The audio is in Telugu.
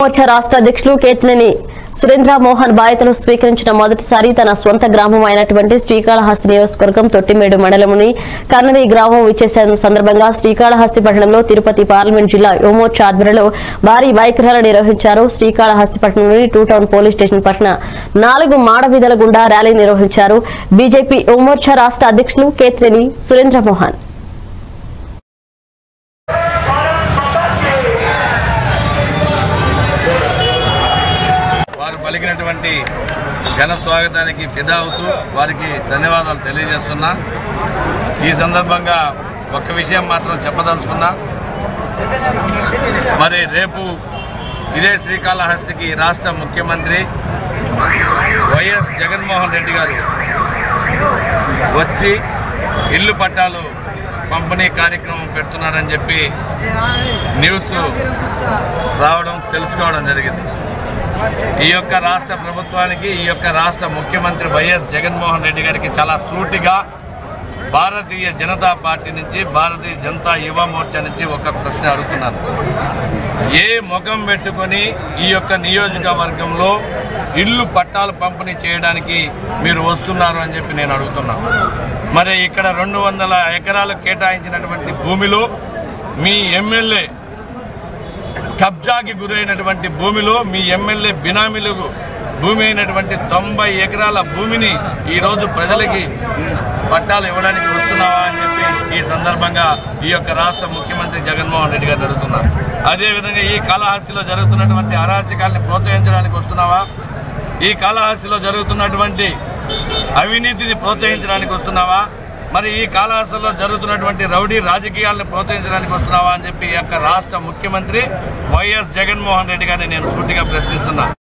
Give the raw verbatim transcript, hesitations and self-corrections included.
మోర్చా రాష్ట్ర అధ్యక్షులు కేతినేని సురేంద్ర మోహన్ బాధ్యతలు స్వీకరించిన మొదటిసారి తన స్వంత గ్రామం అయినటువంటి శ్రీకాళహస్తి నియోజకవర్గం తొట్టిమేడు మండలంలోని కన్నది గ్రామం విచ్చేసిన సందర్భంగా శ్రీకాళహస్తి పట్టణంలో తిరుపతి పార్లమెంట్ జిల్లా యువమోర్చా ఆధ్వర్యంలో భారీ బైక్ ర్యాలీ నిర్వహించారు. శ్రీకాళహస్తి పట్టణంలోని టూ టౌన్ పోలీస్ స్టేషన్ పట్టణ నాలుగు మాడవీధుల గుండా ర్యాలీ నిర్వహించారు. బీజేపీ యువమోర్చా రాష్ట్ర అధ్యక్షులు కేతినేని సురేంద్ర మోహన్ పలికినటువంటి ఘన స్వాగతానికి ఫిదా అవుతూ వారికి ధన్యవాదాలు తెలియజేస్తున్నా. ఈ సందర్భంగా ఒక్క విషయం మాత్రం చెప్పదలుచుకున్నా. మరి రేపు ఇదే శ్రీకాళహస్తికి రాష్ట్ర ముఖ్యమంత్రి వైఎస్ జగన్మోహన్ రెడ్డి గారు వచ్చి ఇల్లు పట్టాలు పంపిణీ కార్యక్రమం పెడుతున్నారని చెప్పి న్యూస్ రావడం తెలుసుకోవడం జరిగింది. ఈ యొక్క రాష్ట్ర ప్రభుత్వానికి ఈ యొక్క రాష్ట్ర ముఖ్యమంత్రి వైఎస్ జగన్మోహన్ రెడ్డి గారికి చాలా సూటిగా భారతీయ జనతా పార్టీ నుంచి భారతీయ జనతా యువ మోర్చా నుంచి ఒక ప్రశ్న అడుగుతున్నాను. ఏ ముఖం పెట్టుకొని ఈ యొక్క నియోజకవర్గంలో ఇల్లు పట్టాలు పంపిణీ చేయడానికి మీరు వస్తున్నారు అని చెప్పి నేను అడుగుతున్నాను. మరి ఇక్కడ రెండు వందల ఎకరాలు కేటాయించినటువంటి భూమిలో మీ ఎమ్మెల్యే కబ్జాకి గురైనటువంటి భూమిలో మీ ఎమ్మెల్యే బినామీలకు భూమి అయినటువంటి తొంభై ఎకరాల భూమిని ఈరోజు ప్రజలకి పట్టాలు ఇవ్వడానికి వస్తున్నావా అని చెప్పి ఈ సందర్భంగా ఈ యొక్క రాష్ట్ర ముఖ్యమంత్రి జగన్మోహన్ రెడ్డి గారు అడుగుతున్నారు. అదేవిధంగా ఈ కాళహస్తిలో జరుగుతున్నటువంటి అరాచకాల్ని ప్రోత్సహించడానికి వస్తున్నావా? ఈ కాళహస్తిలో జరుగుతున్నటువంటి అవినీతిని ప్రోత్సహించడానికి వస్తున్నావా? మరి ఈ కాళహస్తిలో జరుగుతున్నటువంటి రౌడీ రాజకీయాలను ప్రోత్సహించడానికి వస్తున్నావా అని చెప్పి ఈ యొక్క రాష్ట్ర ముఖ్యమంత్రి వైఎస్ జగన్మోహన్ రెడ్డి గారిని నేను సూటిగా ప్రశ్నిస్తున్నా.